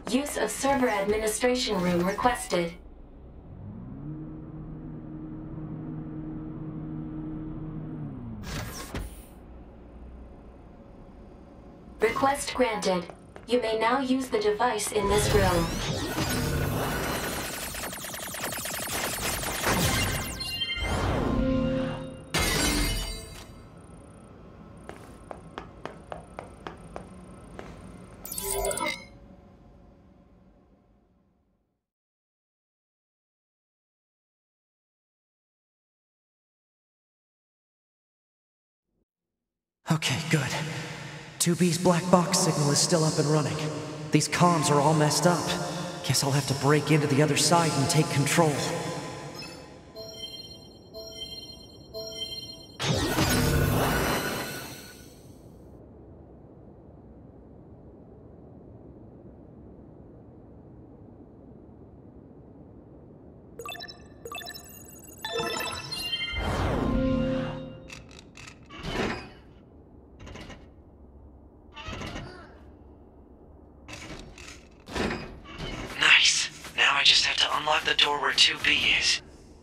Use of server administration room requested. Request granted. You may now use the device in this room. Okay, good. 2B's black box signal is still up and running. These comms are all messed up. Guess I'll have to break into the other side and take control. I just have to unlock the door where 2B is.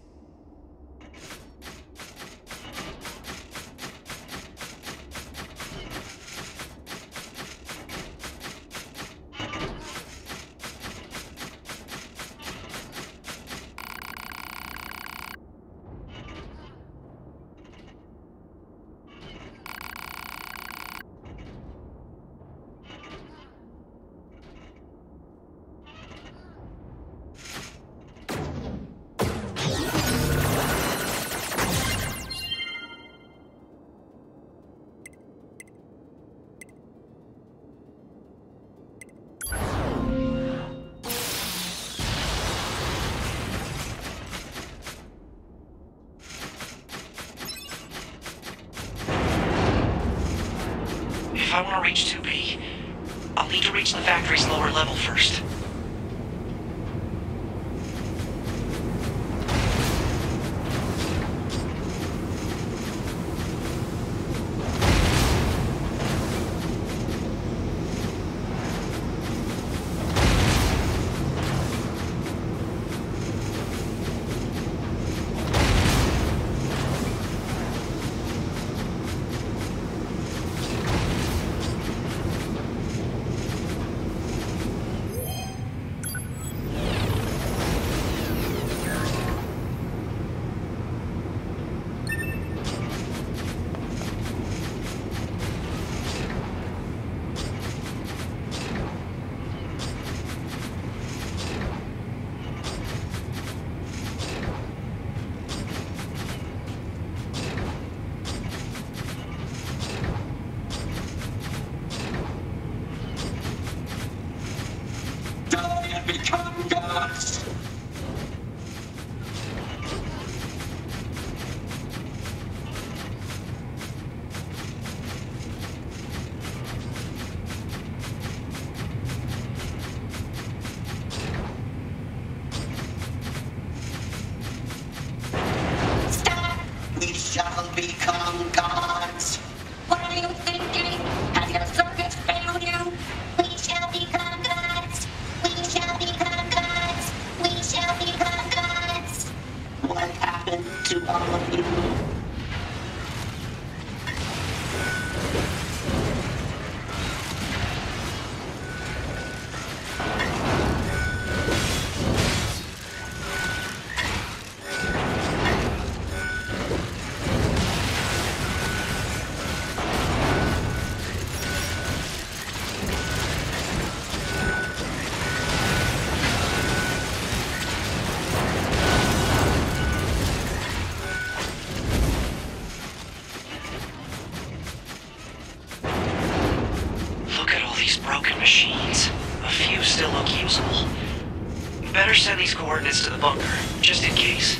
If I want to reach 2B, I'll need to reach the factory's lower level first. Become gods! Stop! We shall become gods! What are you thinking? Has your circuits failed you? We shall become gods! We shall become gods! We shall become gods! What happened to all of you? Broken machines. A few still look usable. Better send these coordinates to the bunker, just in case.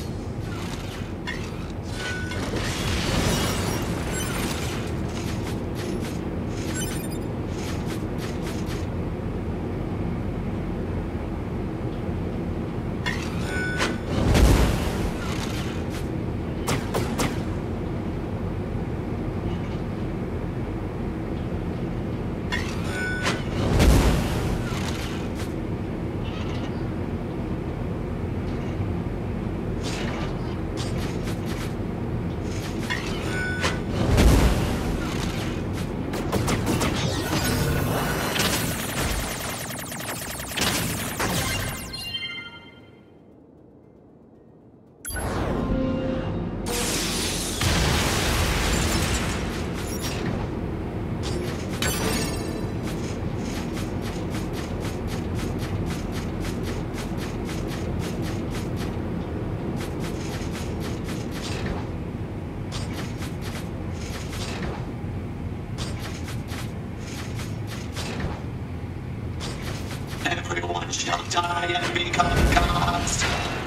shall die and become gods.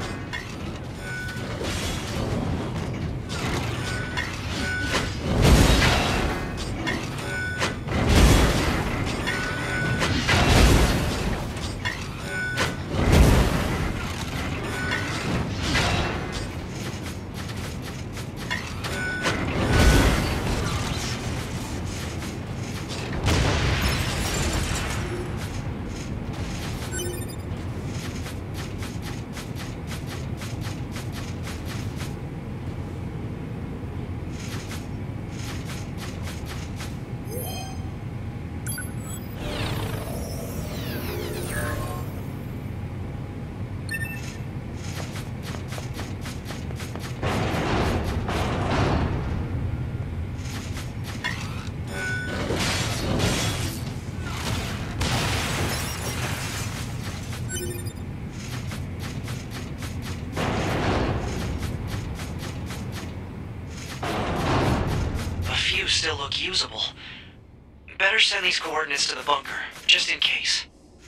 Still look usable. Better send these coordinates to the bunker, just in case.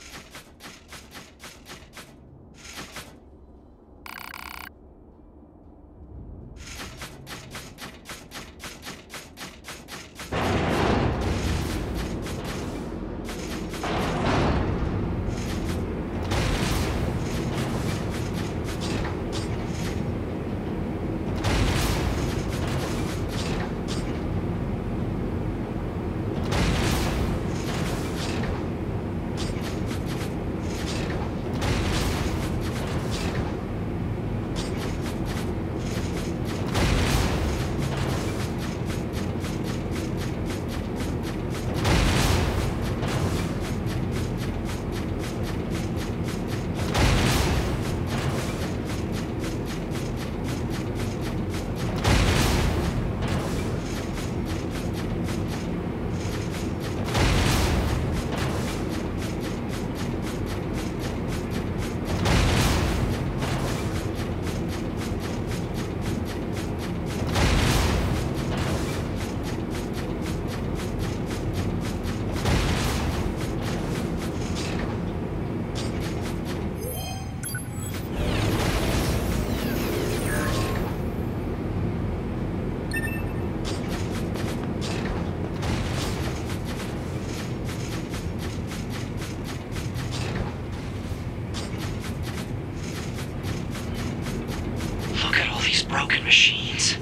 Broken machines.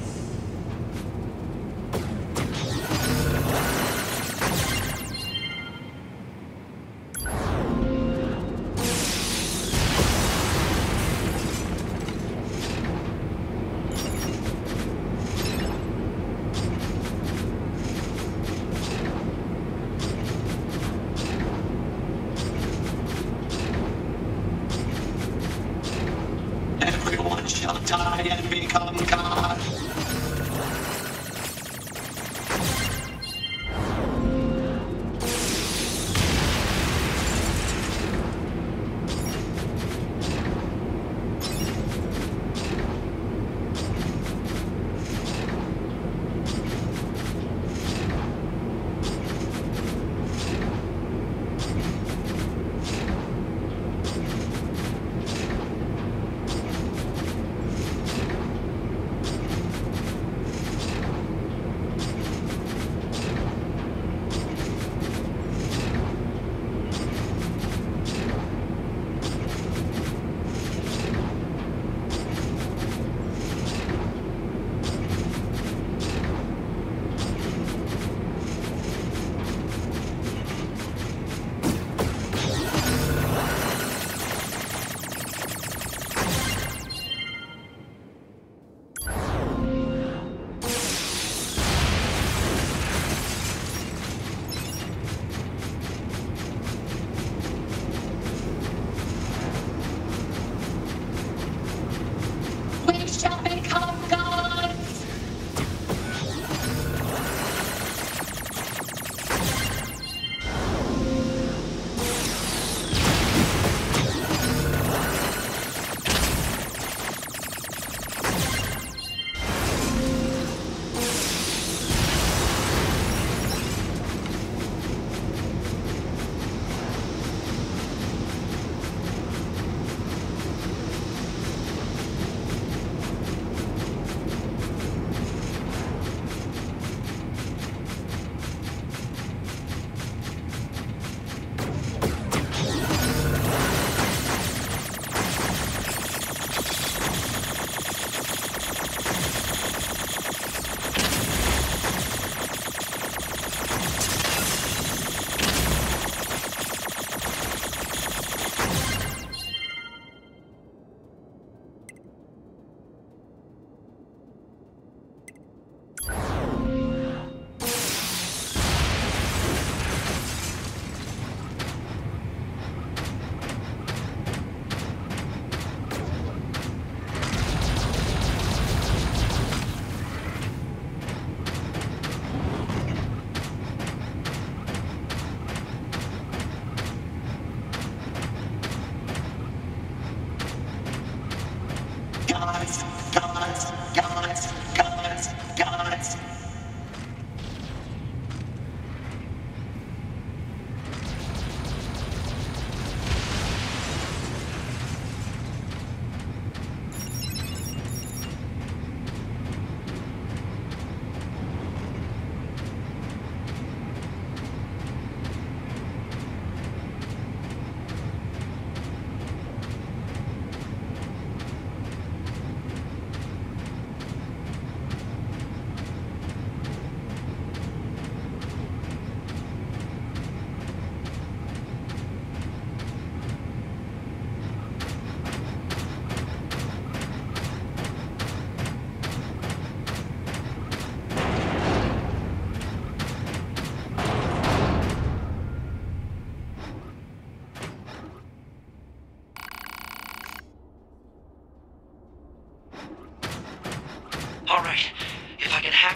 Everyone shall die and become God.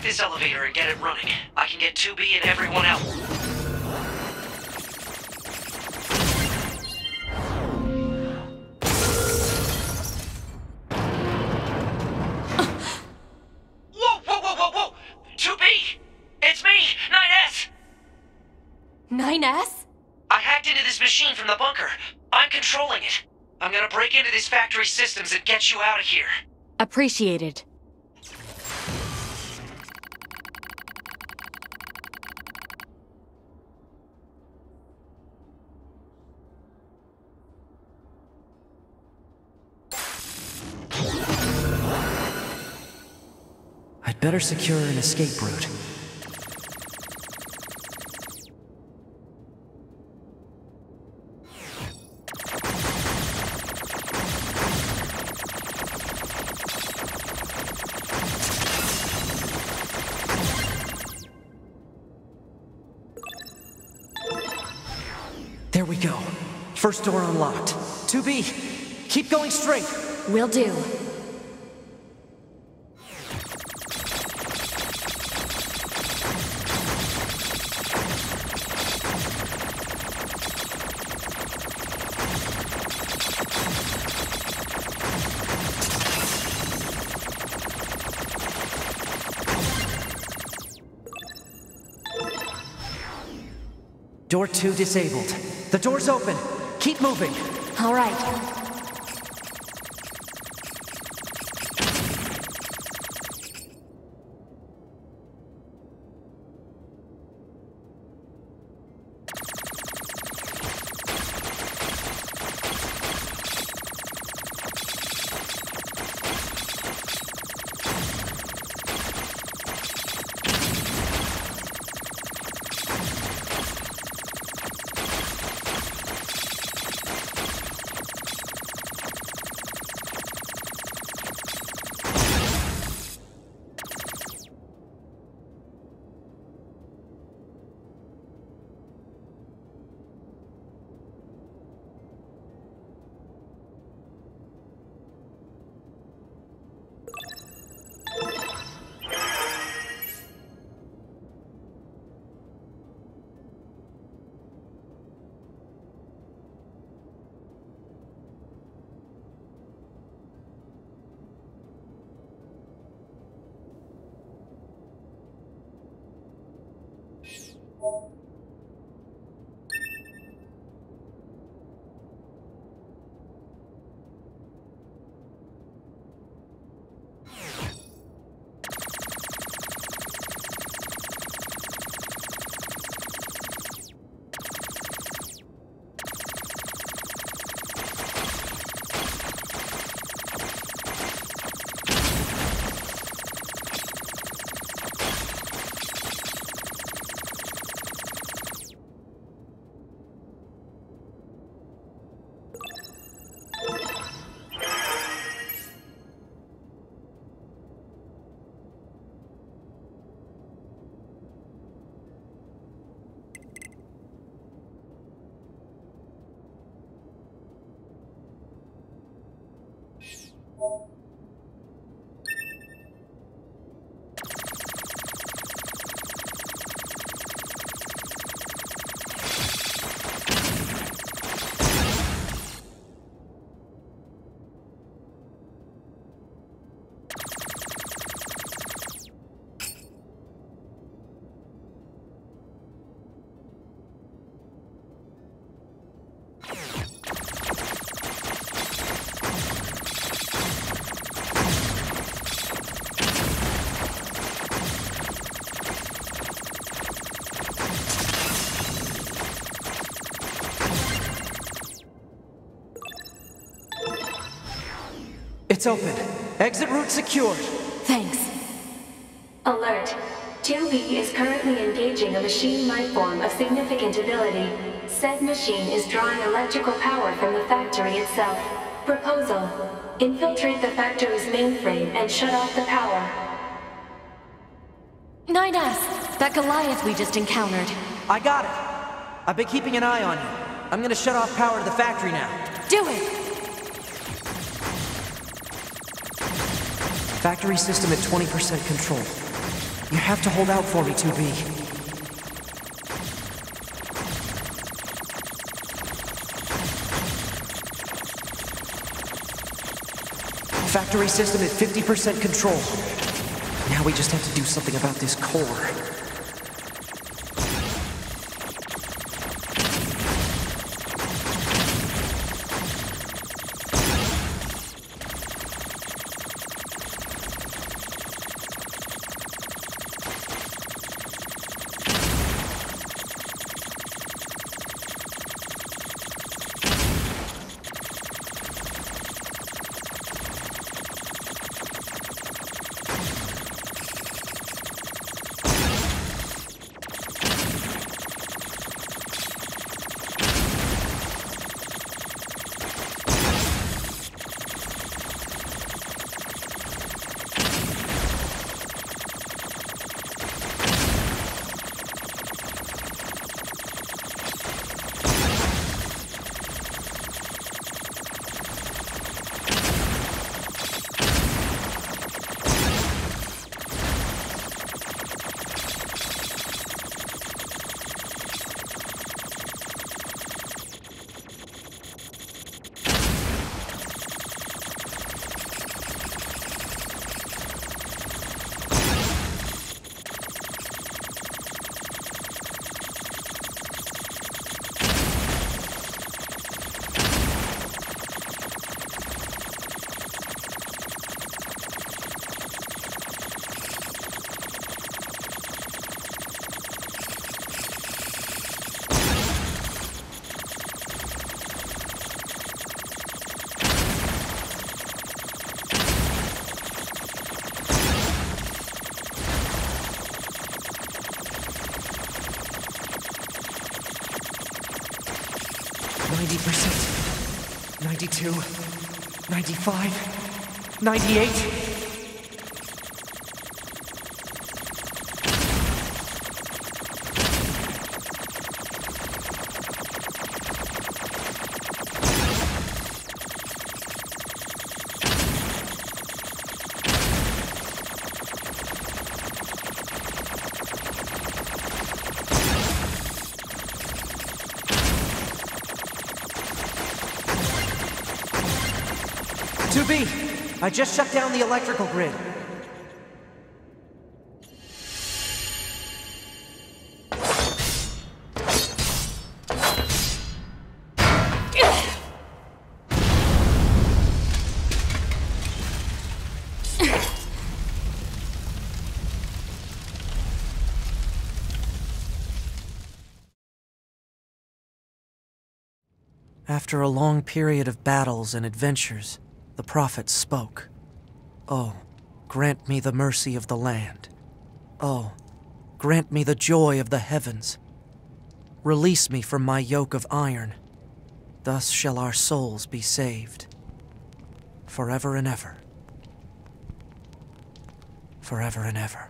this elevator and get it running. I can get 2B and everyone else. Whoa, whoa, whoa, whoa, whoa! 2B! It's me, 9S! 9S? I hacked into this machine from the bunker. I'm controlling it. I'm gonna break into this factory systems and get you out of here. Appreciated. I'd better secure an escape route. There we go. First door unlocked. 2B, keep going straight. Will do. Door 2 disabled. The door's open. Keep moving. All right. It's open. Exit route secured. Thanks. Alert. 2B is currently engaging a machine lifeform of significant ability. Said machine is drawing electrical power from the factory itself. Proposal. Infiltrate the factory's mainframe and shut off the power. 9S! That Goliath we just encountered. I got it. I've been keeping an eye on you. I'm gonna shut off power to the factory now. Do it! Factory system at 20% control. You have to hold out for me, 2B. Factory system at 50% control. Now we just have to do something about this core. %, 92, 95, 98. I just shut down the electrical grid. After a long period of battles and adventures, the prophet spoke. Oh, grant me the mercy of the land. Oh, grant me the joy of the heavens. Release me from my yoke of iron. Thus shall our souls be saved. Forever and ever. Forever and ever.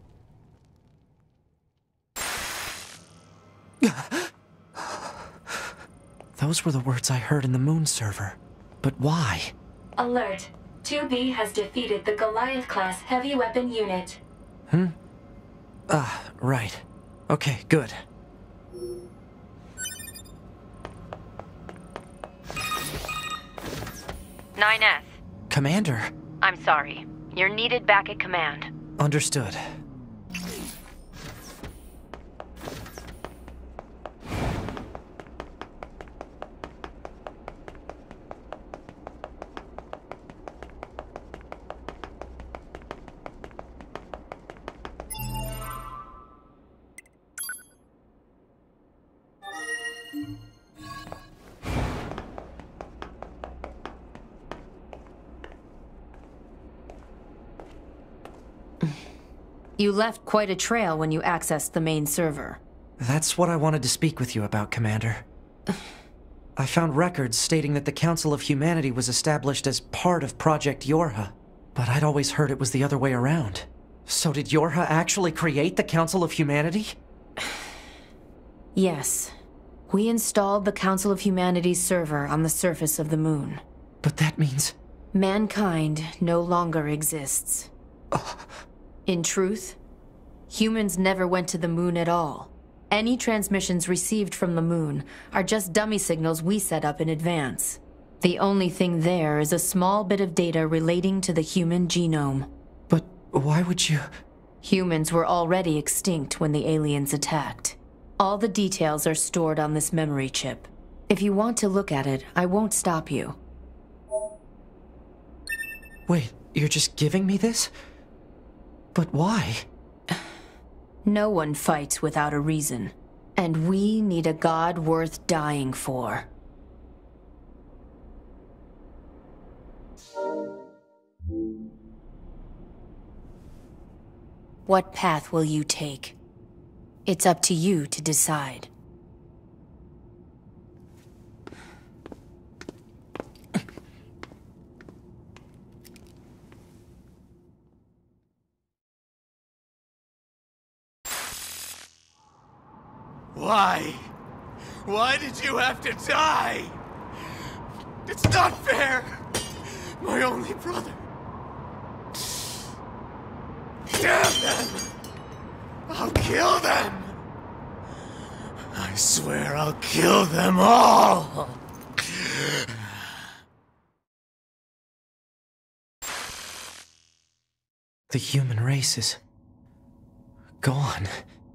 Those were the words I heard in the moon server. But why? Alert. 2B has defeated the Goliath-class heavy weapon unit. Right. Okay, good. 9S. Commander. I'm sorry. You're needed back at command. Understood. You left quite a trail when you accessed the main server. That's what I wanted to speak with you about, Commander. I found records stating that the Council of Humanity was established as part of Project Yorha, but I'd always heard it was the other way around. So did Yorha actually create the Council of Humanity? Yes. We installed the Council of Humanity's server on the surface of the moon. But that means... Mankind no longer exists. In truth, Humans never went to the moon at all. Any transmissions received from the moon are just dummy signals we set up in advance. The only thing there is a small bit of data relating to the human genome. But why would you... Humans were already extinct when the aliens attacked. All the details are stored on this memory chip. If you want to look at it, I won't stop you. Wait, you're just giving me this? But why? No one fights without a reason. And we need a god worth dying for. What path will you take? It's up to you to decide. Why? Why did you have to die? It's not fair! My only brother. Damn them! I'll kill them! I swear I'll kill them all! The human race is... gone.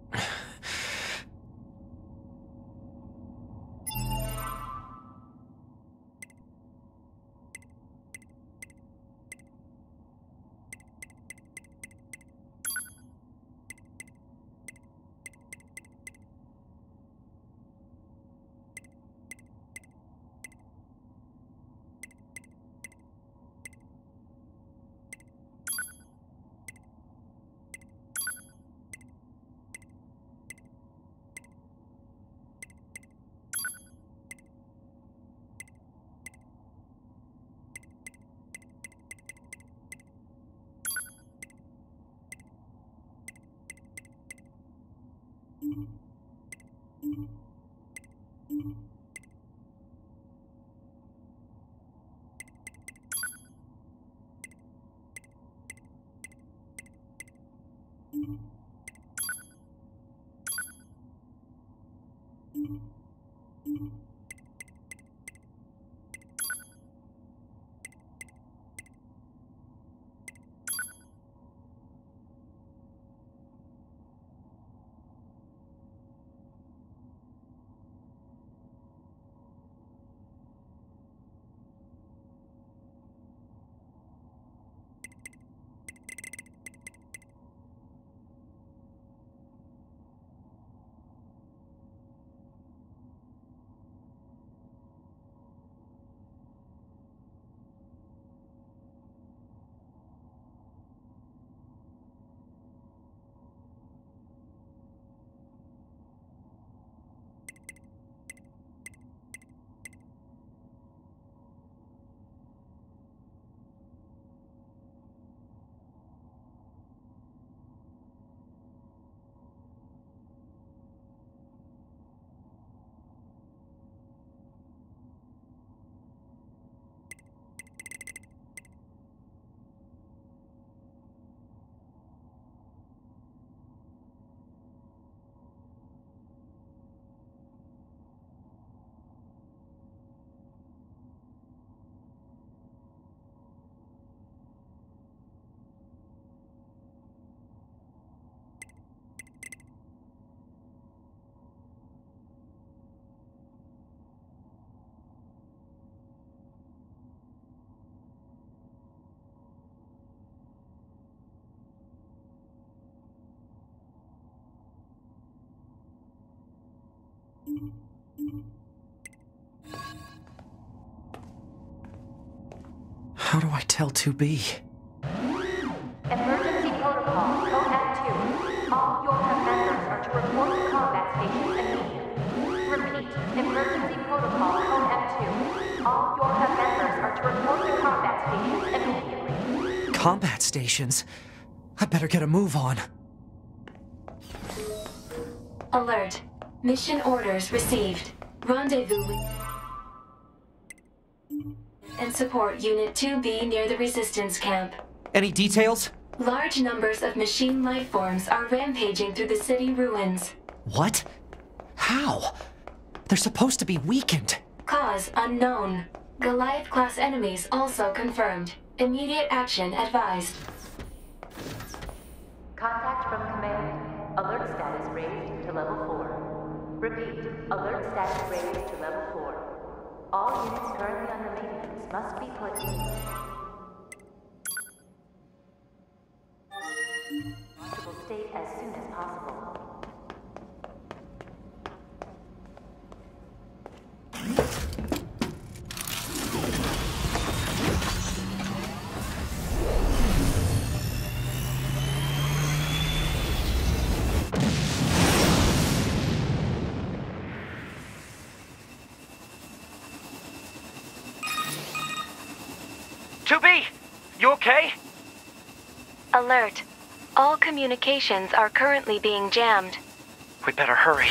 How do I tell 2B? Emergency protocol, code F2. All Yorka members are to report to combat stations immediately. Repeat, emergency protocol, code F2. All Yorka members are to report to combat stations immediately. Combat stations? I better get a move on. Alert. Mission orders received. Rendezvous with... and support Unit 2B near the resistance camp. Any details? Large numbers of machine life forms are rampaging through the city ruins. What? How? They're supposed to be weakened. Cause unknown. Goliath-class enemies also confirmed. Immediate action advised. Contact from command. Alert status raised to level 4. Repeat, alert status raised to level 4. All units currently under maintenance must be put in stable state as soon as possible. You okay? Alert. All communications are currently being jammed. We better hurry.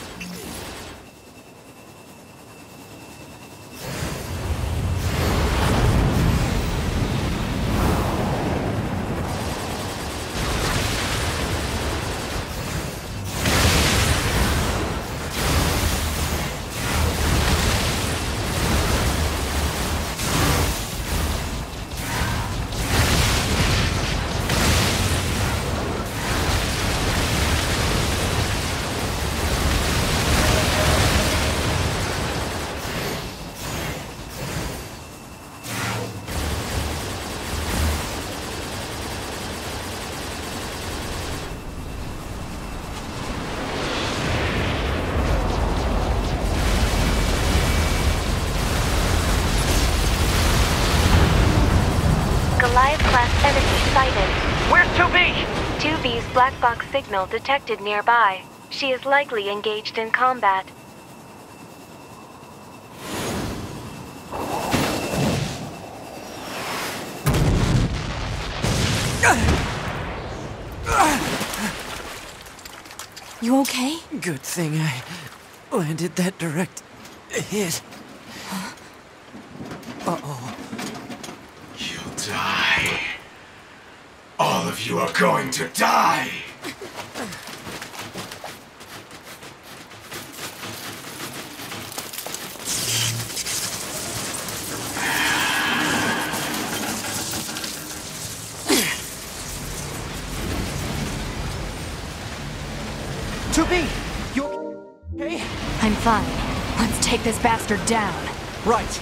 Goliath-class enemy sighted. Where's 2B? 2B's black box signal detected nearby. She is likely engaged in combat. You okay? Good thing I landed that direct hit. Uh-oh. You'll die. All of you are going to die! You okay? I'm fine. Let's take this bastard down. Right.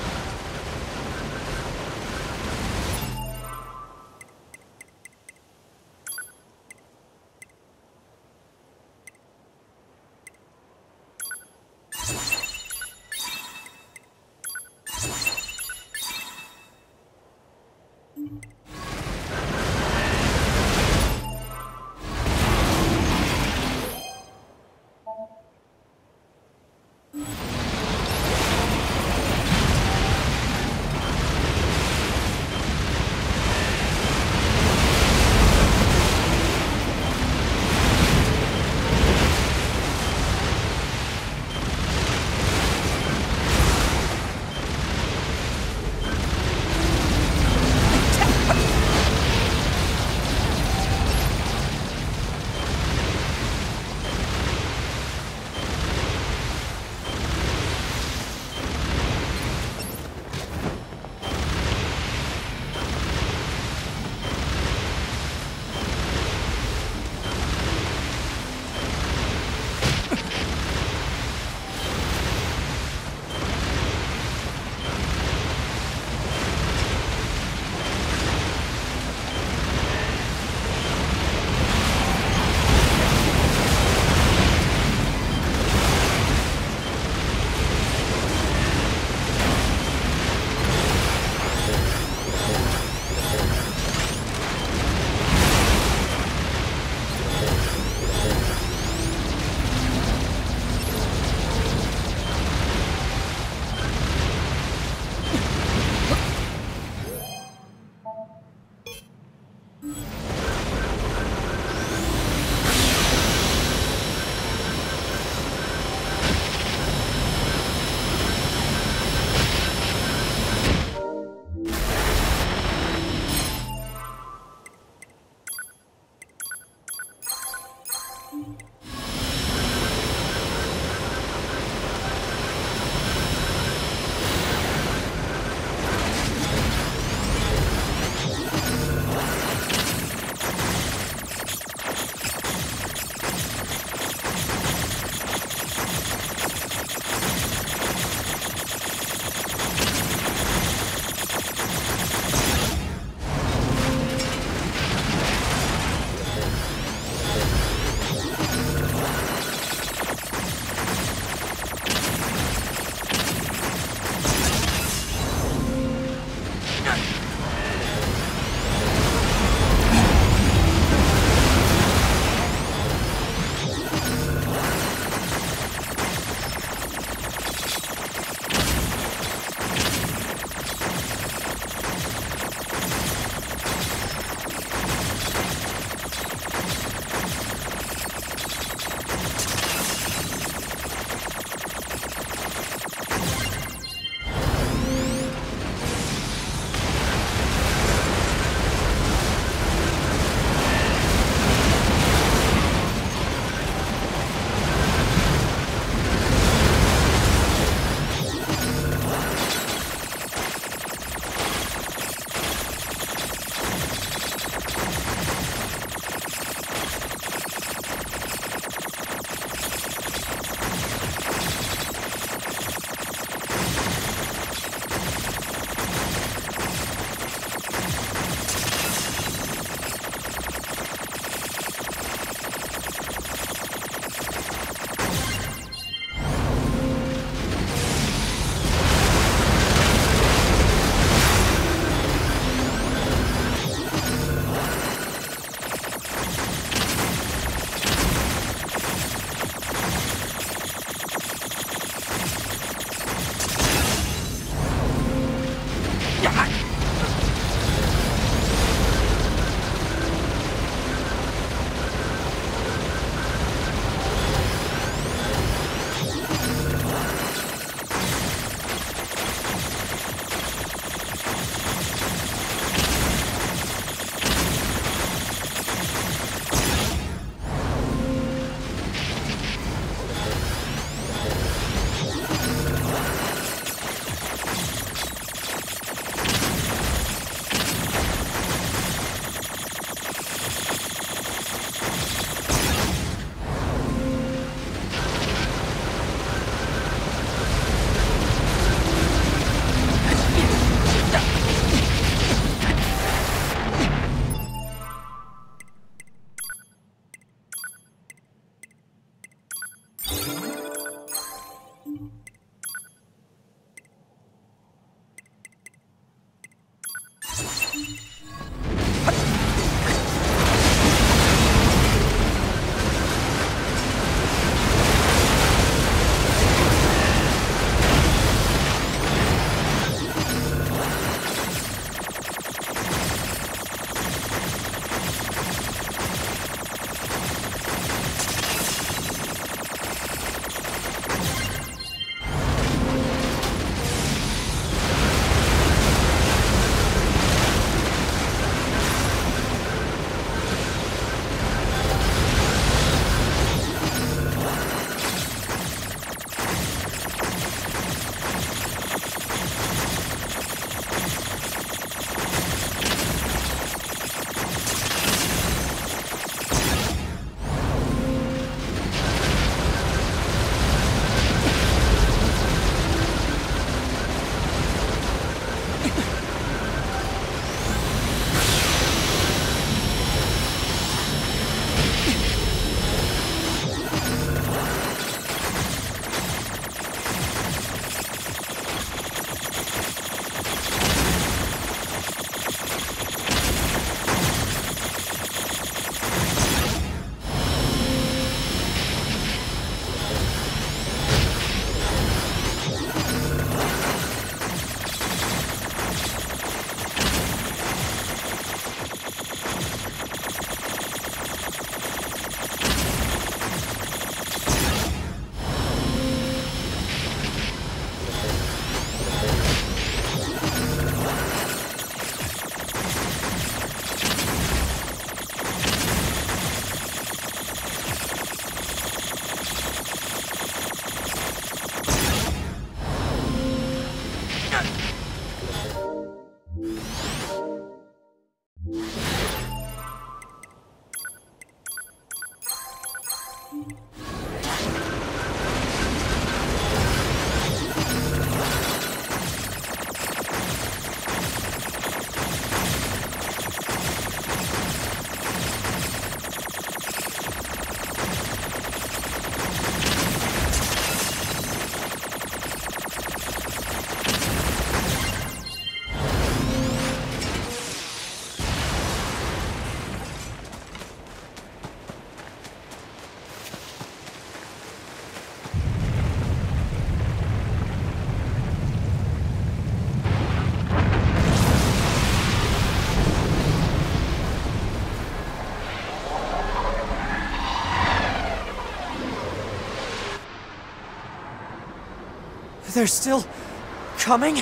They're still coming?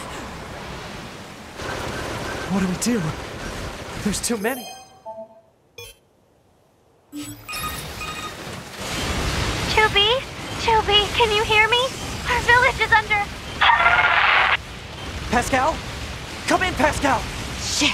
What do we do? There's too many. Chubby, can you hear me? Our village is under... Pascal? Come in, Pascal! Shit!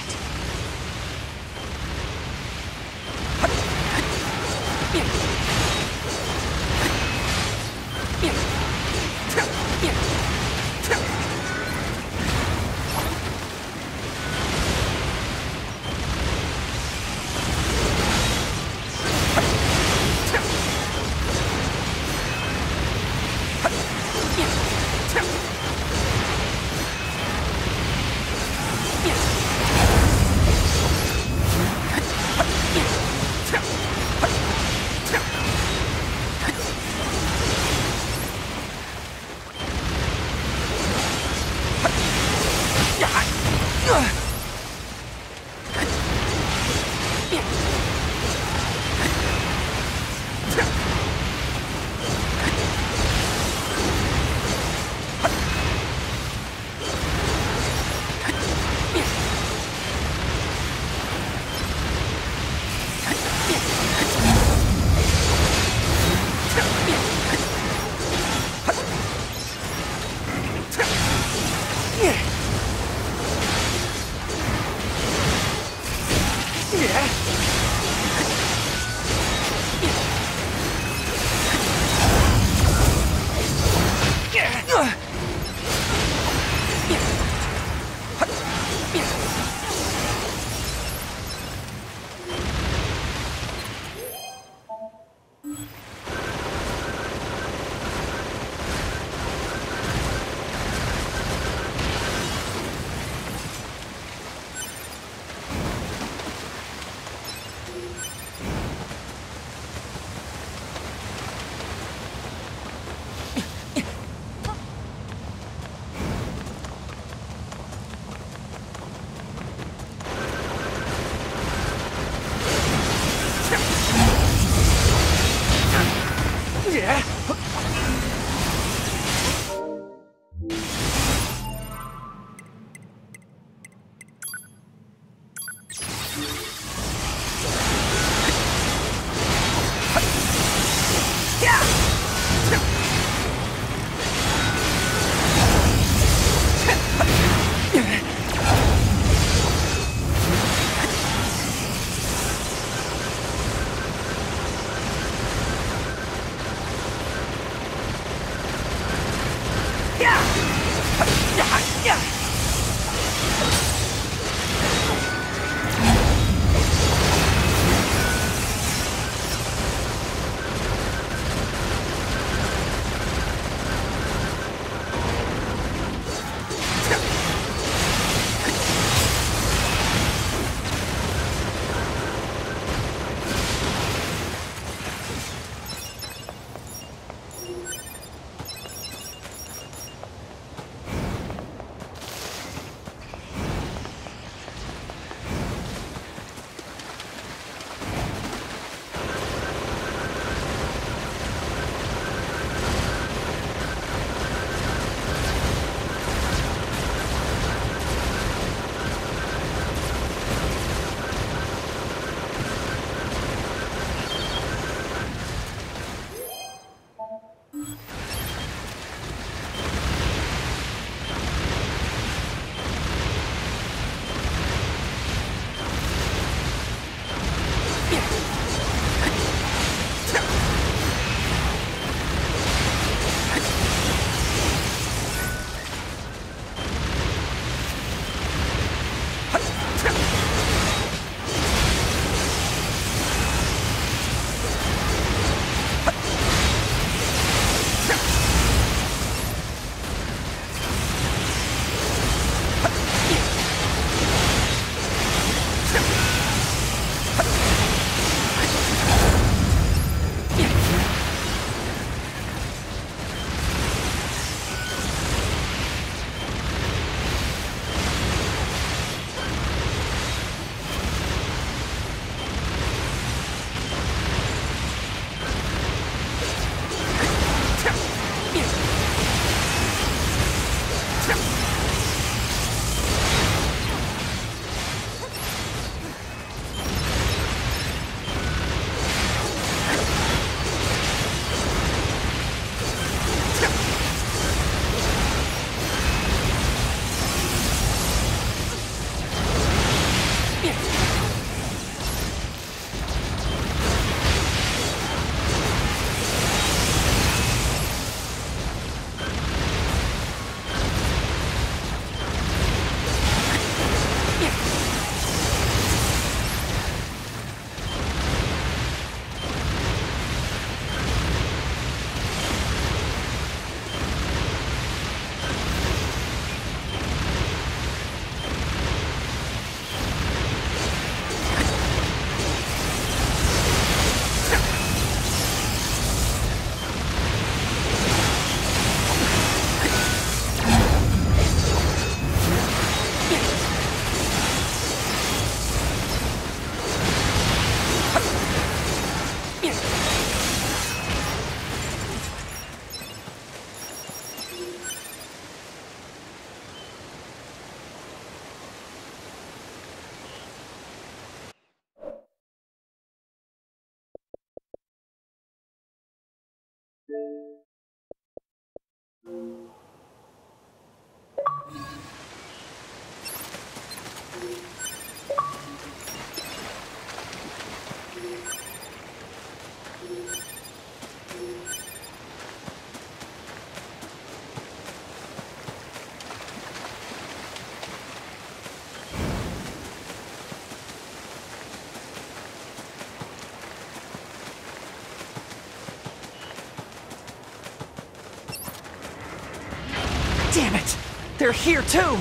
Damn it! They're here too!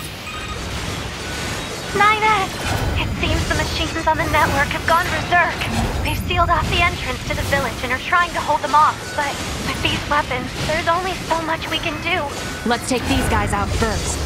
9S! It seems the machines on the network have gone berserk. They've sealed off the entrance to the village and are trying to hold them off, but with these weapons, there's only so much we can do. Let's take these guys out first.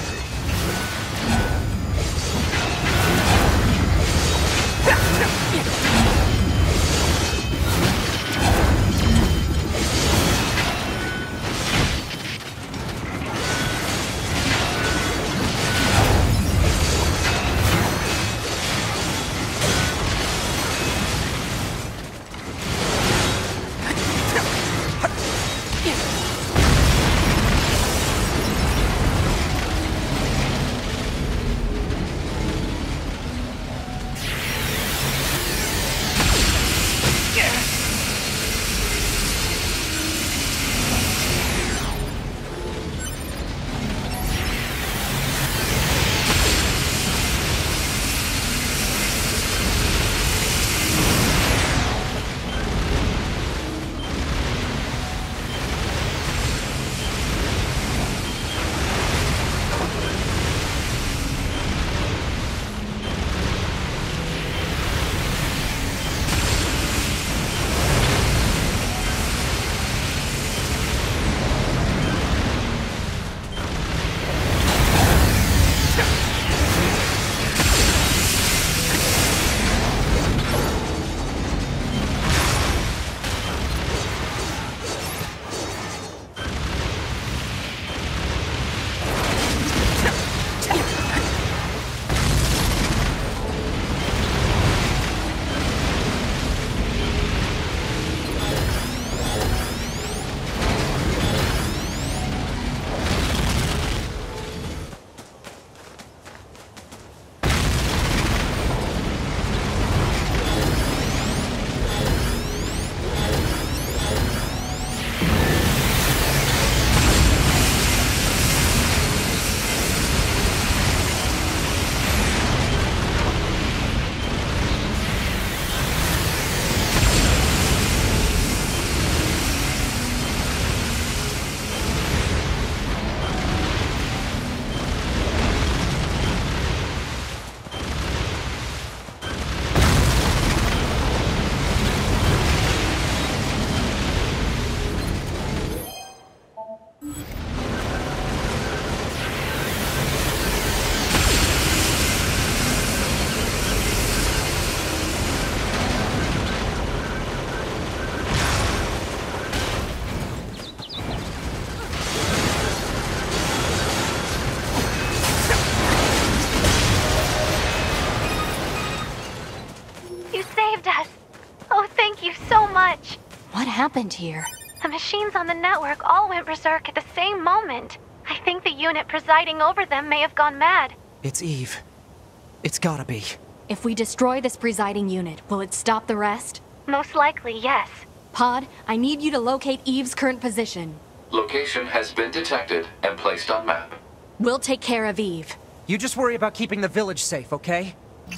What happened here? The machines on the network all went berserk at the same moment. I think the unit presiding over them may have gone mad. It's Eve. It's gotta be. If we destroy this presiding unit, will it stop the rest? Most likely, yes. Pod, I need you to locate Eve's current position. Location has been detected and placed on map. We'll take care of Eve. You just worry about keeping the village safe, okay?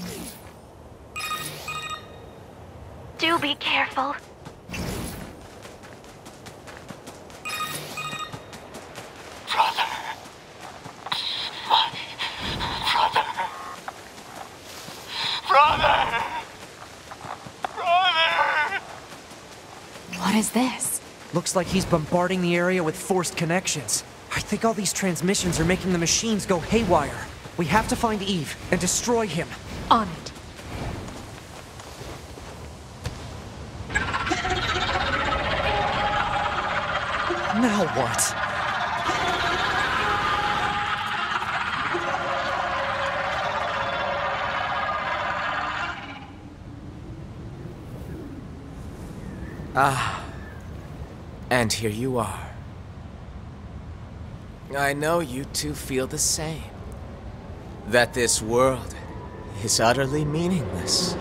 Do be careful. Brother. My brother. Brother! Brother! What is this? Looks like he's bombarding the area with forced connections. I think all these transmissions are making the machines go haywire. We have to find Eve and destroy him. On it. Now what? And here you are. I know you two feel the same. That this world is utterly meaningless.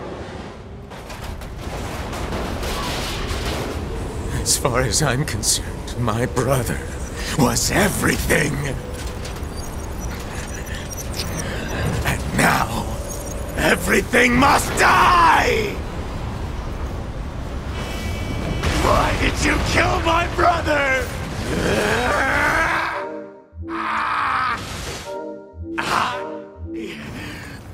As far as I'm concerned, my brother was everything. And now, everything must die! Why did you kill my brother?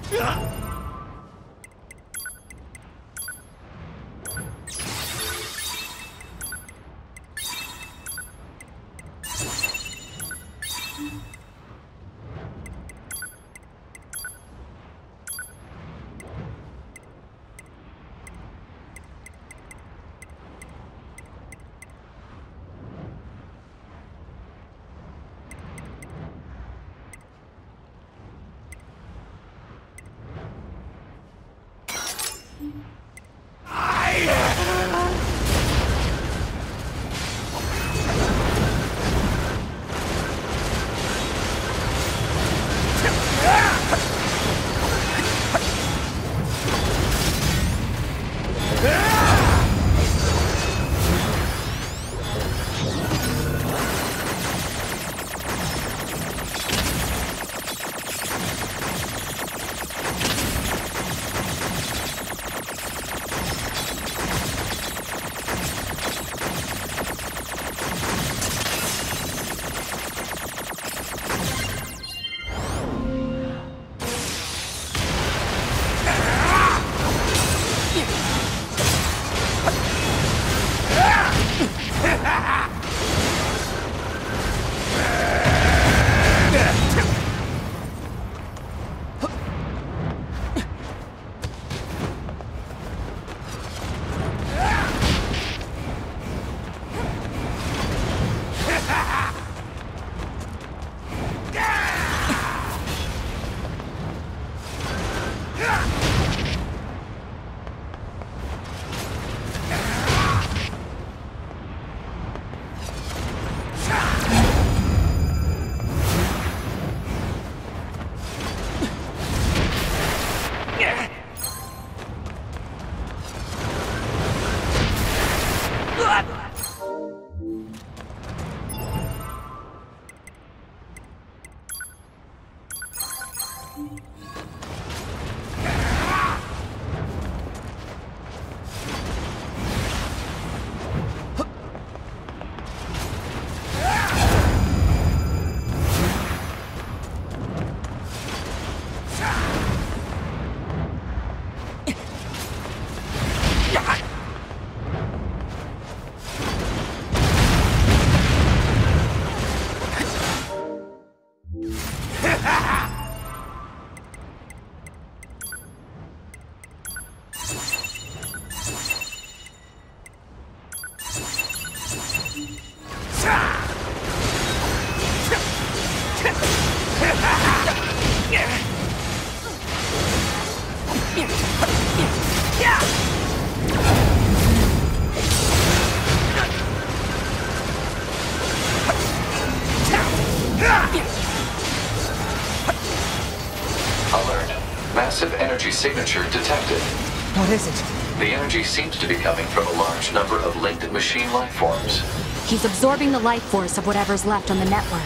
Alert. Massive energy signature detected. What is it? The energy seems to be coming from a large number of linked machine life forms. He's absorbing the life force of whatever's left on the network.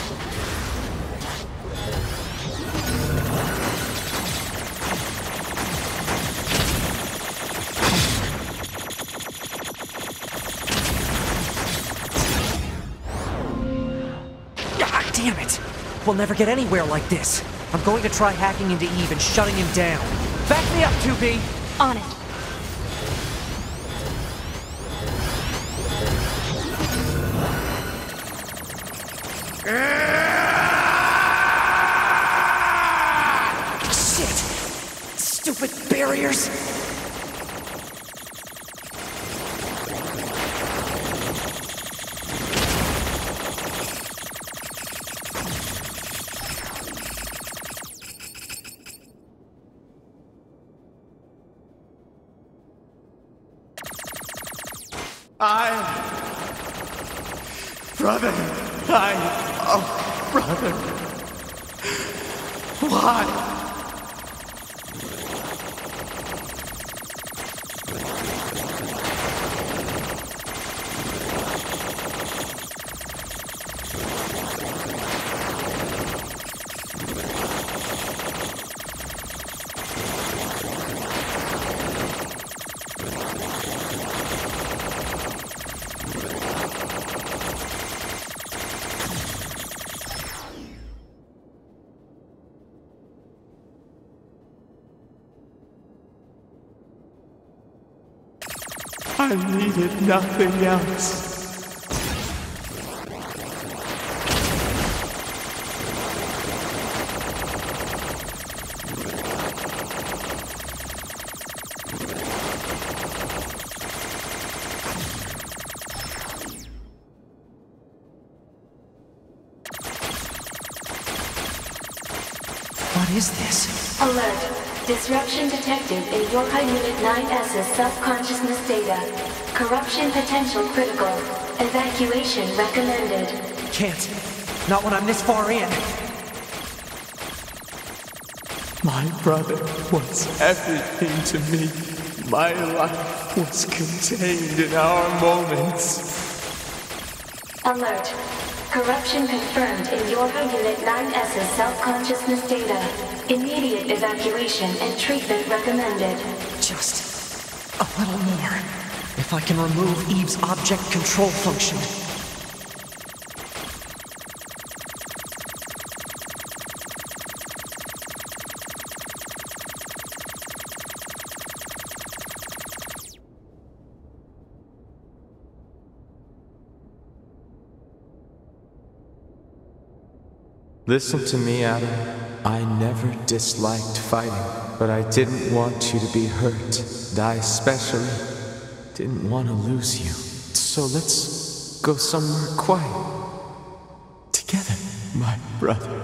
Ah, damn it! We'll never get anywhere like this. I'm going to try hacking into Eve and shutting him down. Back me up, 2B! On it. Shit! Stupid barriers! Brother, brother. Why? I needed nothing else. What is this? Alert. Disruption detected in Yorha Unit 9S's self-consciousness data. Corruption potential critical. Evacuation recommended. Can't. Not when I'm this far in. My brother was everything to me. My life was contained in our moments. Alert. Corruption confirmed in Yorha Unit 9S's self-consciousness data. Immediate evacuation and treatment recommended. Just a little more. If I can remove Eve's object control function. Listen to me, Adam. I never disliked fighting, but I didn't want you to be hurt. And I especially didn't want to lose you. So let's go somewhere quiet. Together, my brother.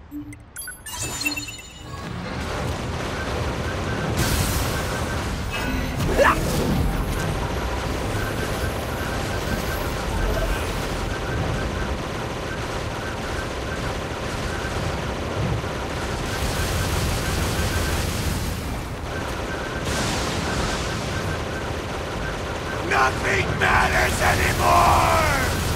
Nothing matters anymore!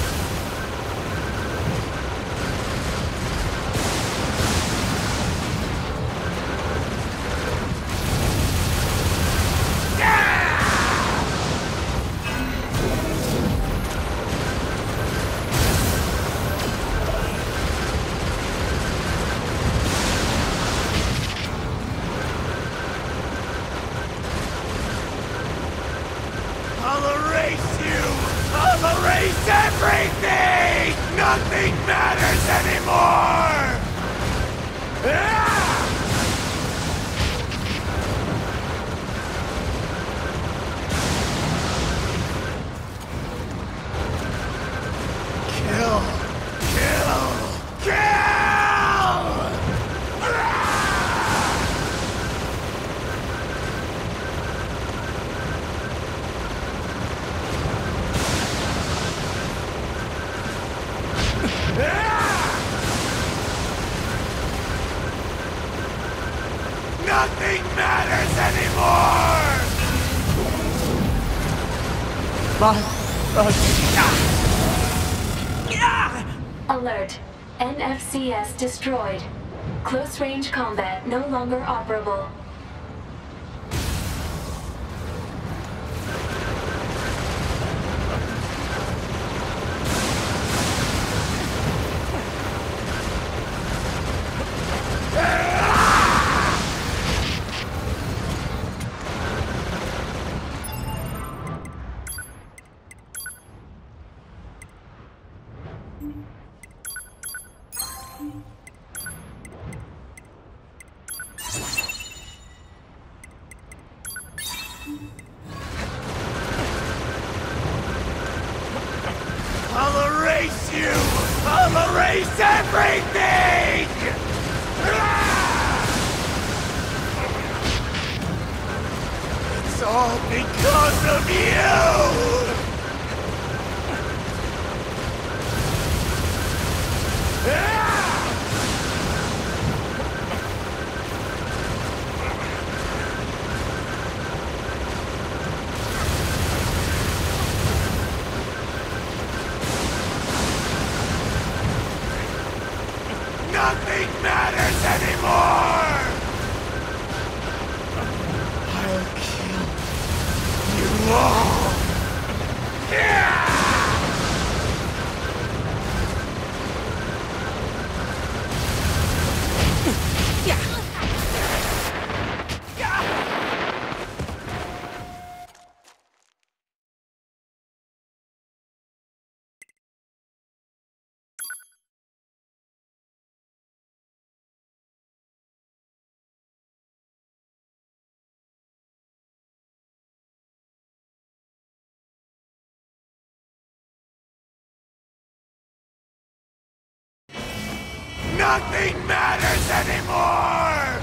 I'll erase you! I'll erase everything! Nothing matters anymore! Ah! Kill! Kill! Kill! Nothing matters anymore! Alert. NFCS destroyed. Close range combat no longer operable. I'll erase you! I'll erase everything! It's all because of you! Nothing matters anymore! I'll kill you all! Yeah! Nothing matters anymore!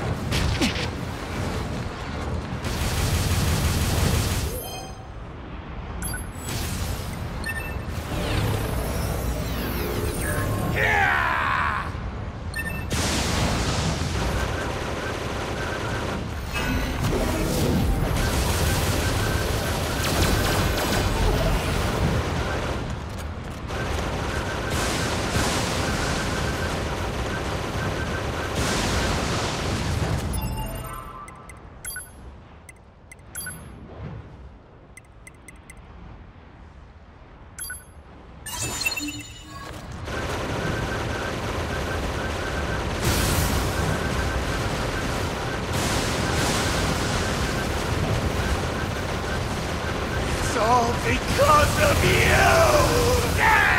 Yeah! It's all because of you!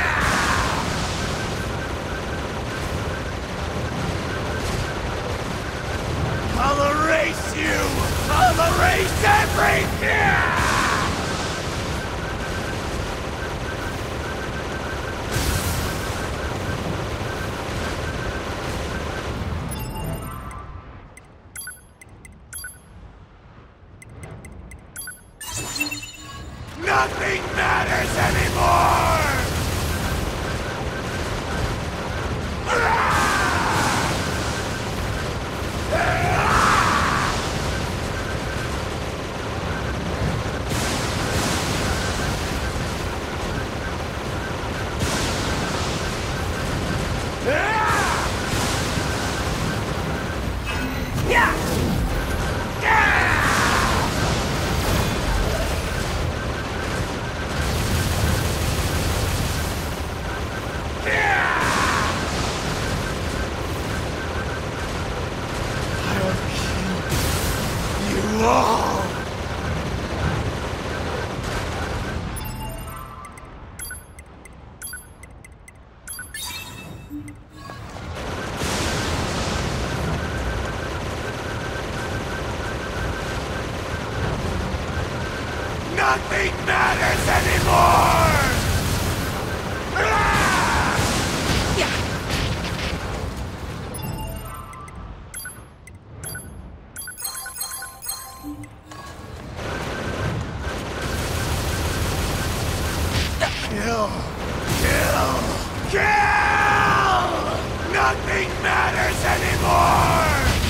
I'll erase you! I'll erase everything! Nothing matters anymore! Nothing matters anymore! Kill! Kill! Kill! Nothing matters anymore!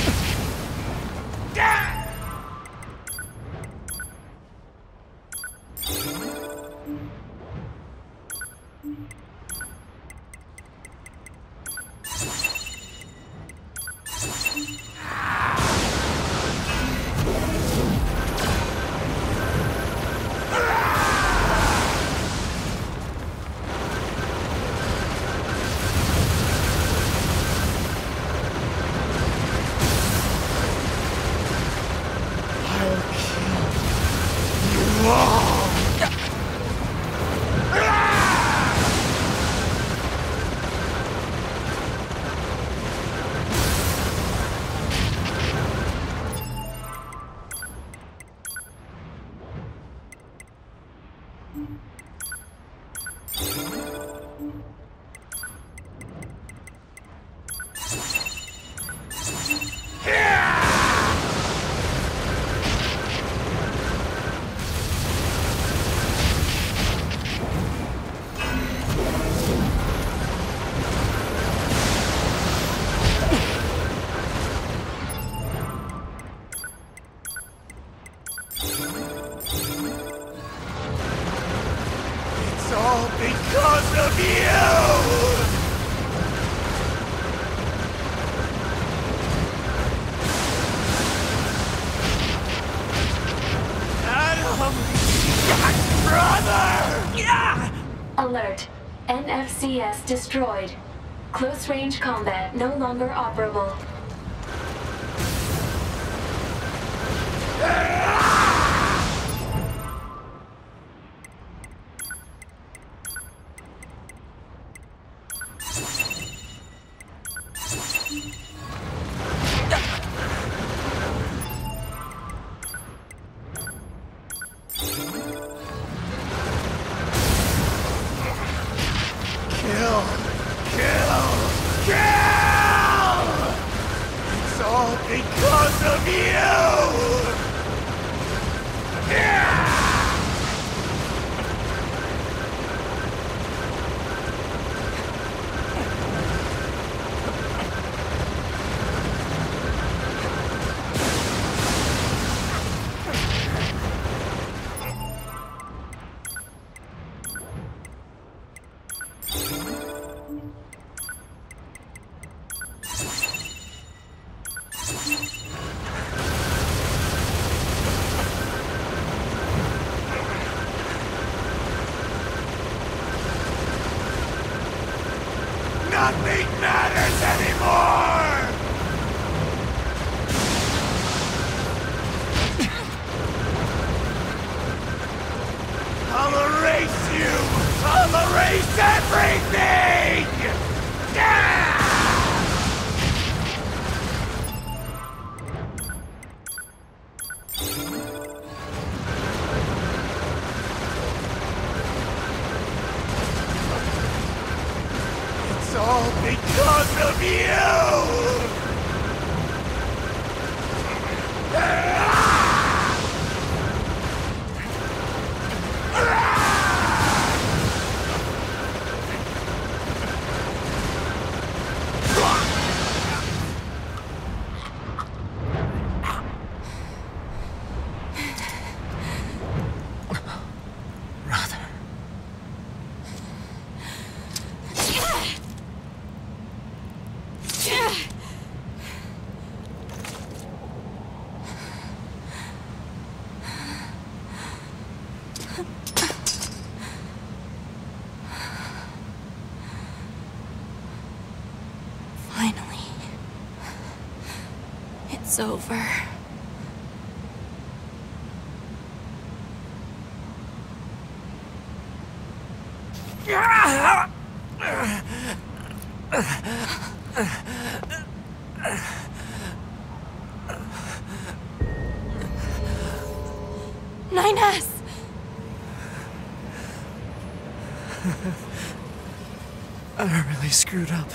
It's all because of you! Adam! Brother! Yeah! Alert. NFCS destroyed. Close-range combat no longer operable. Kill! Kill! Kill! It's all because of you! It's over. Nines! I really screwed up.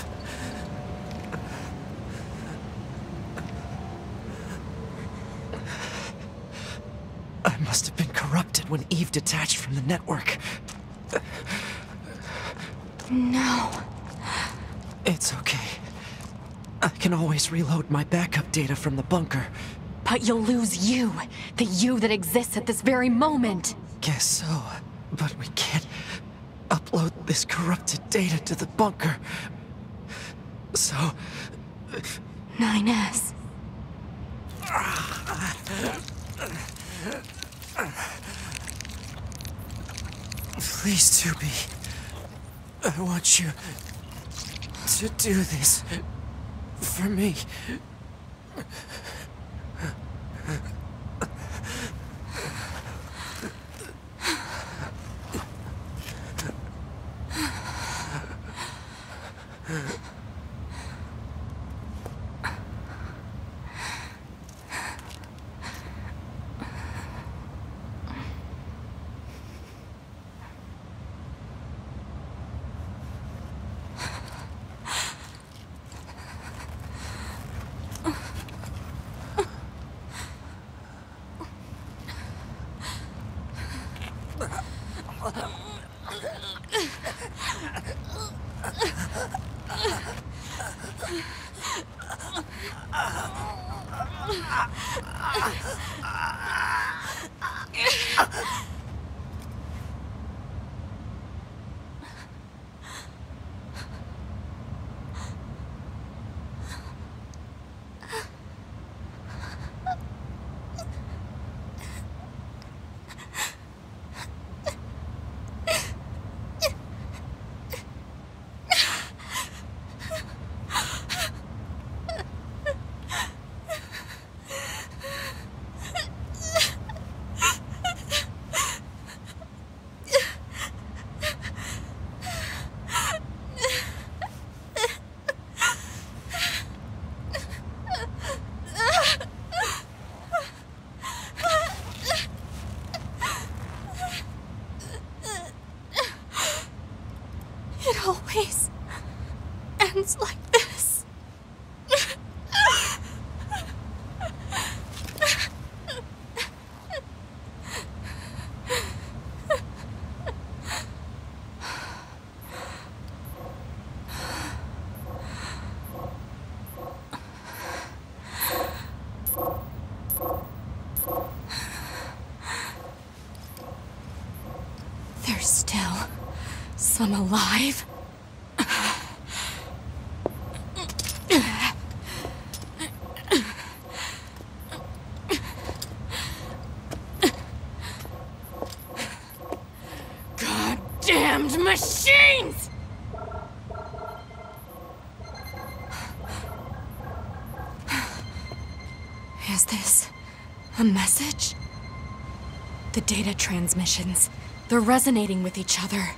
I must have been corrupted when Eve detached from the network. No. It's okay. I can always reload my backup data from the bunker. But you'll lose you. The you that exists at this very moment. Guess so. But we can't upload this corrupted data to the bunker. So... 9S. Please, 2B. I want you to do this for me. It always ends like this. There's still some alive. Goddamned machines! Is this a message? The data transmissions, they're resonating with each other.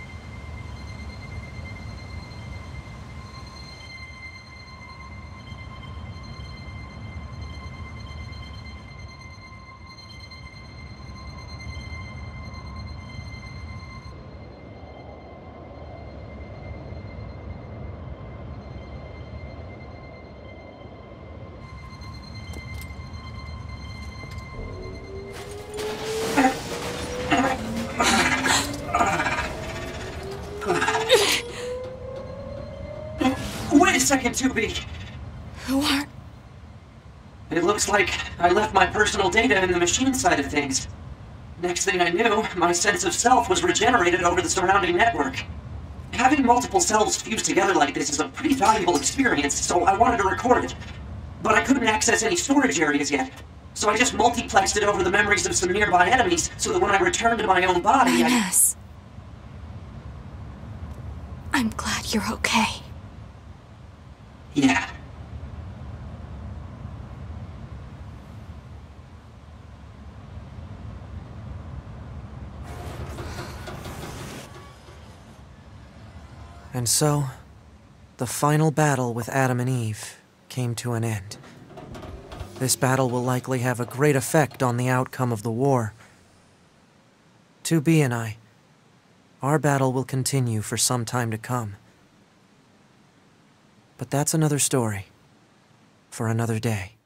Wait a second, 2B. Who are... It looks like I left my personal data in the machine side of things. Next thing I knew, my sense of self was regenerated over the surrounding network. Having multiple selves fused together like this is a pretty valuable experience, so I wanted to record it. But I couldn't access any storage areas yet, so I just multiplexed it over the memories of some nearby enemies so that when I returned to my own body, Yes. I'm glad you're okay. Yeah. And so, the final battle with Adam and Eve came to an end. This battle will likely have a great effect on the outcome of the war. 2B and I, our battle will continue for some time to come. But that's another story for another day.